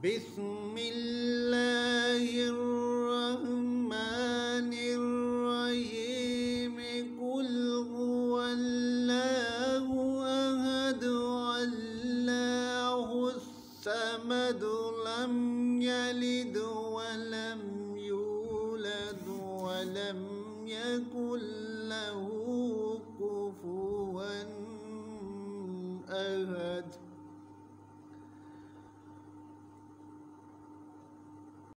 بسم الله الرحمن الرحيم قل هو الله أحد الله الصمد لم يلد ولم يولد ولم يكن له